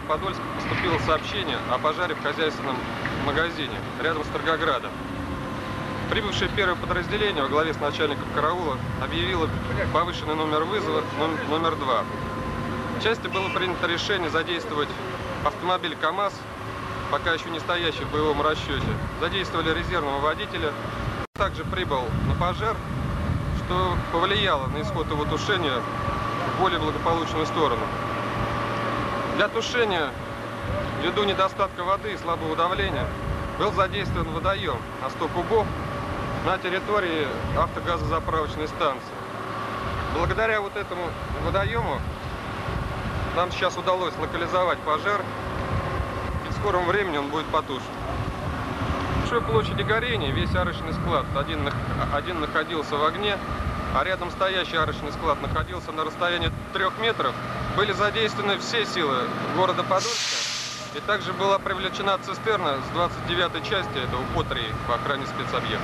Подольска поступило сообщение о пожаре в хозяйственном магазине рядом с Торгоградом. Прибывшее первое подразделение во главе с начальником караула объявило повышенный номер вызова номер 2. В части было принято решение задействовать автомобиль КАМАЗ, пока еще не стоящий в боевом расчете. Задействовали резервного водителя. Также прибыл на пожар, что повлияло на исход его тушения в более благополучную сторону. Для тушения, ввиду недостатка воды и слабого давления, был задействован водоем на 100 кубов на территории автогазозаправочной станции. Благодаря вот этому водоему нам сейчас удалось локализовать пожар, и в скором времени он будет потушен. В большой площади горения весь арочный склад один находился в огне, а рядом стоящий арочный склад находился на расстоянии 3 метров. Были задействованы все силы города Подольска, и также была привлечена цистерна с 29-й части, это УПО-3 по охране спецобъекта.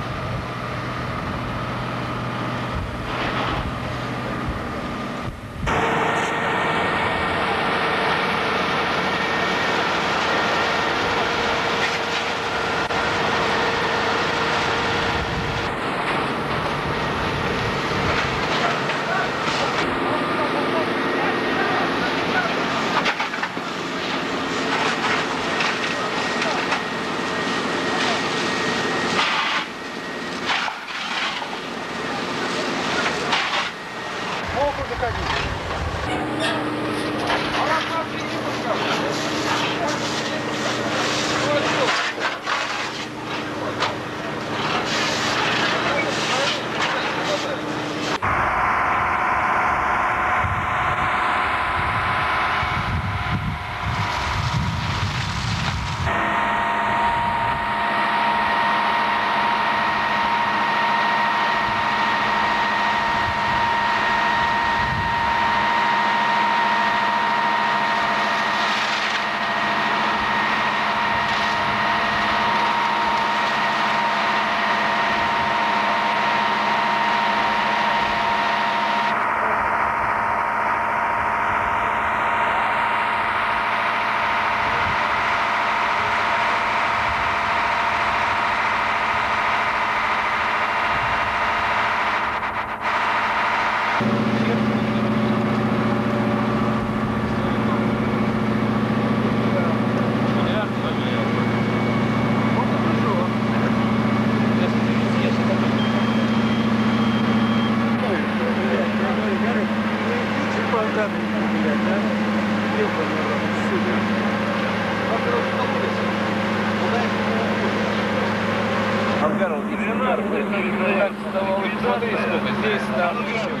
Смотри, сколько здесь, там.